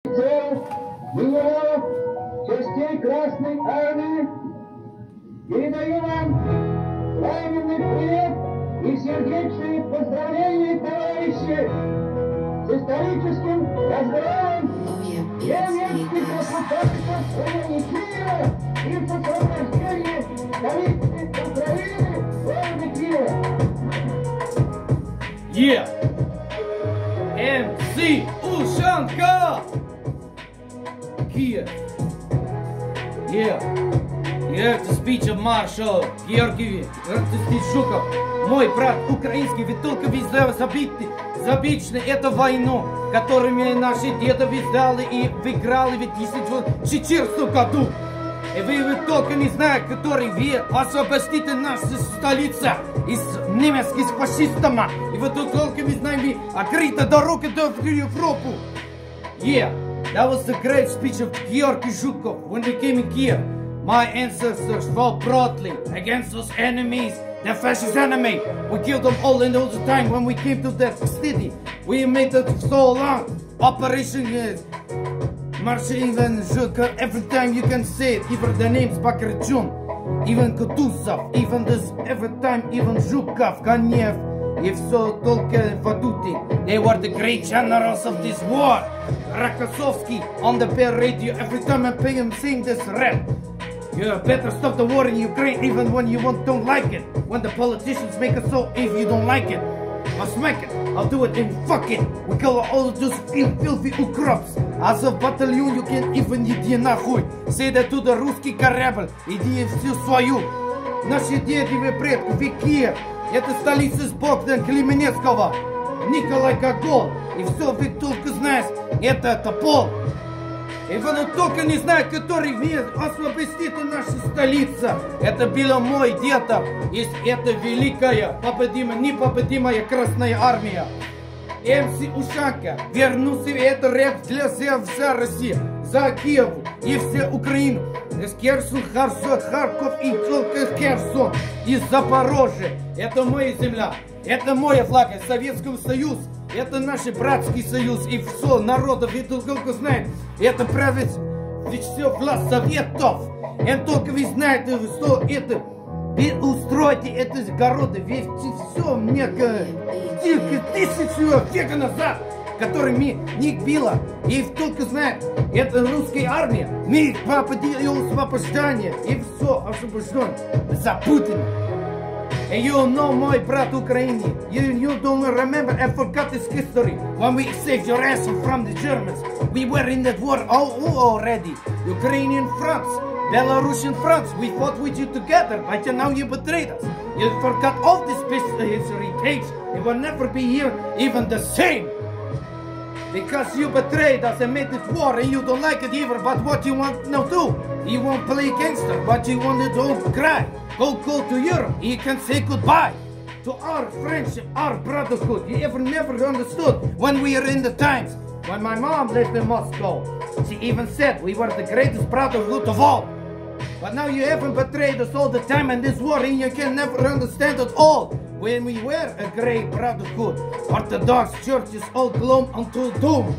генералов частей Красной Армии, передаю вам пламенный привет и сердечные поздравления, товарищи, с историческим разгромом немецких оккупантов в районе Киева и с освобождением столицы Украины, города Киева. MC Ушанка! Kiev. You heard the speech of Marshal Георгий Жуков. Мой брат украинский, вы только вы забыть эту войну, которую наши деды виздали и выиграли в 2014 году. И вы только не знаете, который вы освободите нашу столицу из немецких фашистов. И вы только не знаете, открыта дорога до Европы. That was the great speech of Georgy Zhukov when we came in Kiev. My ancestors fought broadly against those enemies, the fascist enemy. We killed them all in all the time when we came to that city. We made it so long. Operation Marshal Zhukov, every time you can say it, even the names Bakrachun, even Kutuzov, even this, every time, even Zhukov, Ganev, и все только Vadute. They were the great generals of this war. Rakosovsky on the Bear Radio, every time I pay him sing this rap. You better stop the war in Ukraine even when you don't like it. When the politicians make it so, if you don't like it, I'll smack it, I'll do it and fuck it. We call all those filthy ukrops. As a battalion you can't even иди нахуй. Say that to the русский корабль, иди всю свою. Наши дети и предки, Киев. Это столица с Богдана Хмельницкого, Николай Гогол. И все вы только знаете, это Топол. И вы только не знаете, который освободит нашу столицу. Это было мой дедов. И это великая, непобедимая Красная Армия. МС Ушанка вернулся в этот рэп для всей России. За Киев и всю Украину. Херсон, Харьков и только Херсон. И Запорожье. Это моя земля. Это мой флаг. Советский Союз. Это наш братский союз. И все народов, и только знает. Это правит все власть советов. И только вы знаете, что это. Вы устроите эти города. Ведь все мне тысячу века назад, который не било. И только знает, это русская армия. Мы победили освобождение. И все освобожден. Запутано. And you know, my brother Ukraine, you don't remember and forgot this history. When we saved your ass from the Germans, we were in that war already. Ukrainian France, Belarusian France, we fought with you together, but now you betrayed us. You forgot all this history takes. It will never be here even the same. Because you betrayed us and made this war and you don't like it either, but what you want now do? You won't play gangster, but you want to cry. Go to Europe, you can say goodbye to our friendship, our brotherhood. You never understood when we are in the times. When my mom lived in Moscow, she even said we were the greatest brotherhood of all. But now you haven't betrayed us all the time in this war and you can never understand at all. When we were a great brotherhood, Orthodox churches all gloom until doom.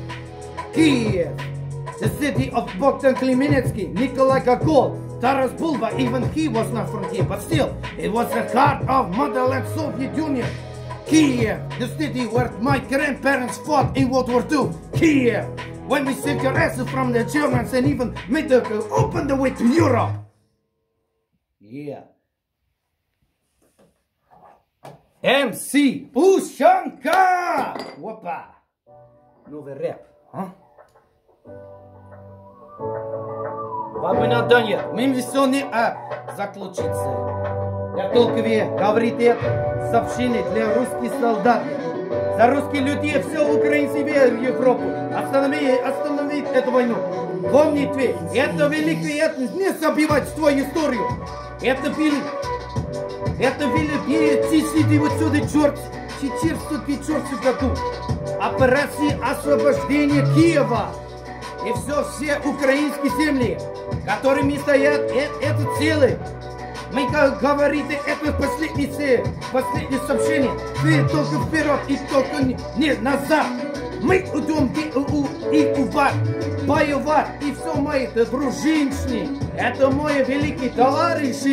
Kiev, the city of Bogdan Khmelnytsky, Nikolai Gogol, Taras Bulba, even he was not from here, but still, it was the heart of motherland Soviet Union. Kiev, the city where my grandparents fought in World War II. Kiev, when we saved your asses from the Germans and even made them open the way to Europe. Yeah. MC Ушанка! Опа! Новый рэп, а? Папа Натанья, мы все не заключиться. Я только говорит это сообщение для русских солдат. За русских людей все украинцы в Европу. Остановить эту войну. Помните, это великое, это не забивать свою историю. Это были 1904 году. Операция освобождения Киева. И все украинские земли, которыми стоят это целые. Мы говорите, это последнее сообщение. Ты только вперед и только не назад. мы идем и воевать, и все мои дружинщики, это мои великие товарищи,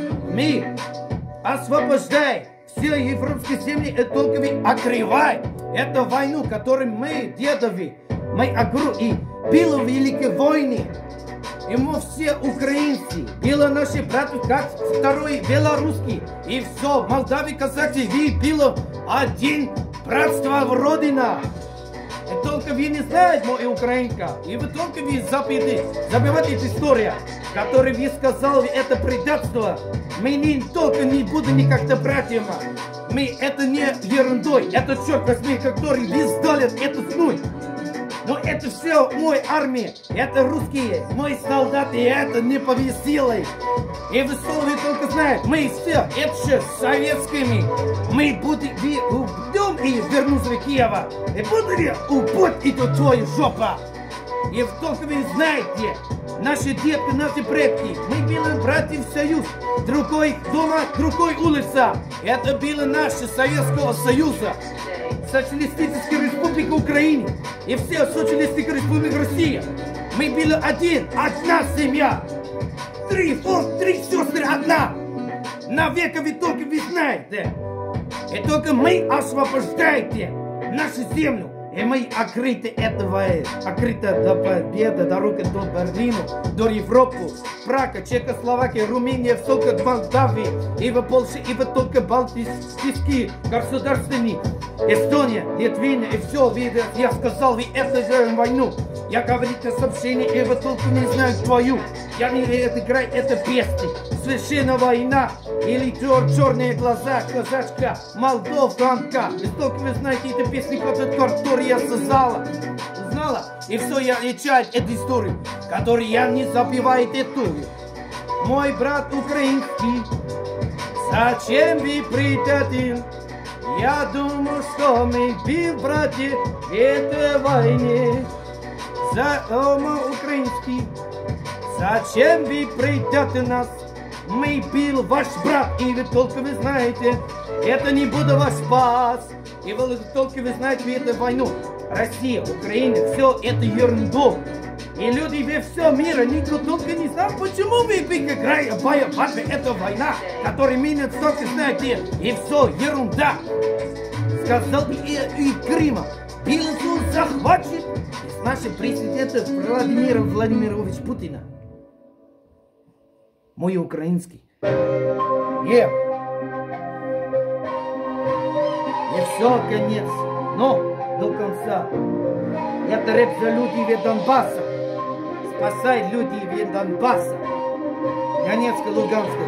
мы освобождаем все европейские земли, и только вы открываем эту войну, которую мы, дедови, мы огру, и было великие войны. И мы все украинцы, было наши братья, как второй белорусский, и все, Молдавии, казахи, вы было один братство в родина. И только вы не знаете, мой украинка, и вы только вы забываете эту историю, которую вы сказали, это предательство. Мы не только не будем никогда братьями, мы это не ерундой, это черт возьми, который вы сдали это снуть. Но это все мой армия, это русские, мои солдаты, это не повесило. И вы только знаете, мы все, это же советскими, мы будем убьем и вернуться в Киева, и будем убить эту твою жопу. И только вы знаете, наши детки, наши предки, мы были братья в союз, другой дома, другой улица, это было наше Советского Союза. Социалистическая республика Украины и все социалистическая республика Россия. Мы были одна семья. Три сестры одна. Навека вы только вы знаете. И только мы освобождаете нашу землю. И мы открыты этого, открыта до победы, дорога до Берлина, до Европы, Прага, Чехословакия, Румыния, только Молдавия, и в Польше, и в только Балтийские государственные, Эстония, Литвина, и все, я сказал, вы это войну. Я говорю это сообщение, и вы только не знаете твою. Я не играю, это песни. Священная война, или черные глаза, казачка, молдаванка. И только вы знаете эти песни, которые я узнала. И все, я изучаю эту историю, которую я не забиваю эту. Мой брат украинский, зачем вы предатель? Я думаю, что мы были братья в этой войне. За украинский, зачем вы предатель нас? Мы был ваш брат, и вы только вы знаете, это не будет ваш спас. И вы только вы знаете эту войну. Россия, Украина, все это ерунду. И люди во всем мире никто только не знает, почему вы играете воевать, это война, которую меня только знаете, и все ерунда. Сказал и Крыма, Белорус захватит с нашим президентом Владимиром Владимировичем Путина. Мой украинский. И все, конец. Но до конца. Это рэп за людей в Донбасса. Спасай людей в Донбасса. Донецка, Луганска.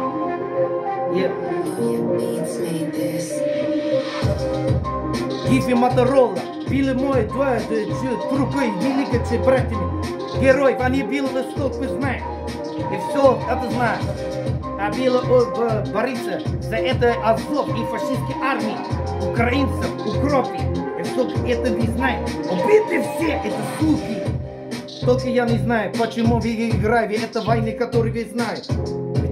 Гифи Моторола. Били мои другой великие братьями. Героев. Они били восток, вы знаете. И все это знают. А было бориться за это Азов и фашистской армии, украинцев, укропи. И только это вы знаете. Убиты все эти суки. Только я не знаю, почему вы играете в эту войну, которую вы знаете. В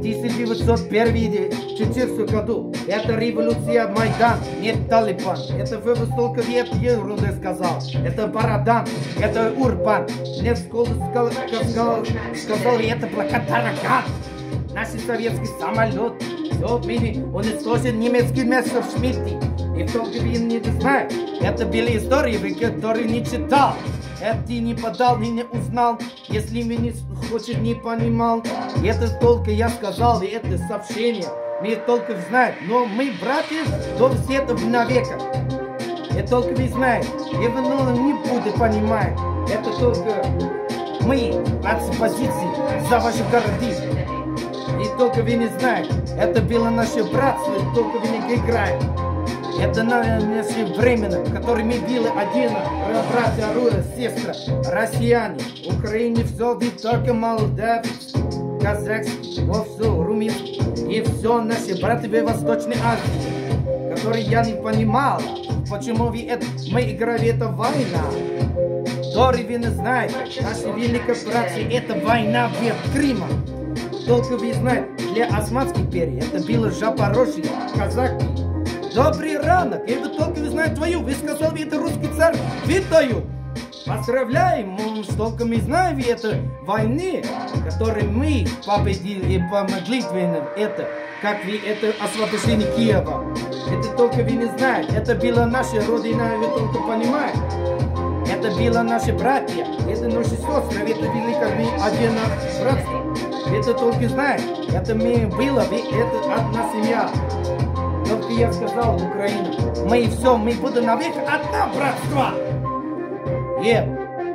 1901 году это революция Майдан, нет Талибан. Это вы столько лет ерунды сказал. Это Барадан, это Урбан. Мне сказал, это Плакатараган. Наш советский самолет. Все в мире уничтожен немецкий Мессершмитт. И только вы не знаете. Это были истории, которые не читал. Это не подал, не узнал, если вы не хочет, не понимал. Это только я сказал, и это сообщение. Мы только знаем, но мы братья до всего навека. И только вы знаете, и вы не будете понимать. Это только мы от позиции за ваши города. И только вы не знаете, это было наше братство, только вы не играете. Это наше время, в котором мы были один, братья, сестры, россияне, Украине, все, вы только молдавский, казахский, все, румынский, и все наши братья в Восточной Азии, которые я не понимал, почему вы это, мы играли, это война, которые вы не знаете, наши великие братья, это война в Крыме. Только вы знаете, для Османской империи это было Запорожье, казаки. Добрый ранок, и вы только знаю твою. Вы сказали, это русский царь. Витаю. Поздравляем, столько мы знаем этой войны, которой мы победили и помогли это, как вы это освобождение Киева. Это только вы не знаете. Это была наша родина, вы только понимаете. Это были наши братья, это наши сестры, это великое мы один братство. Это только знаете. Это мы было, это одна семья. Только я сказал, Украина, мы все, мы будем навек одна братство. Yeah.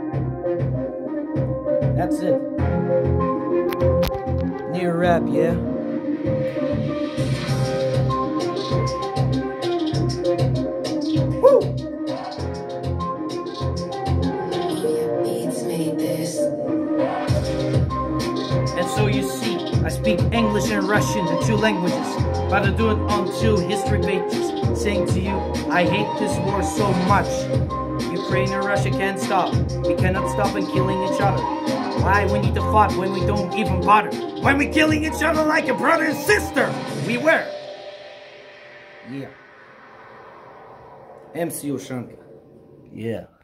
That's it. New rap, yeah? Woo! And so you see, I speak English and Russian, the two languages, but I do it on two history pages, saying to you, I hate this war so much. Ukraine and Russia can't stop. We cannot stop in killing each other. Why we need to fight when we don't even bother? When we're killing each other like a brother and sister. We were. Yeah. MC Ushanka. Yeah.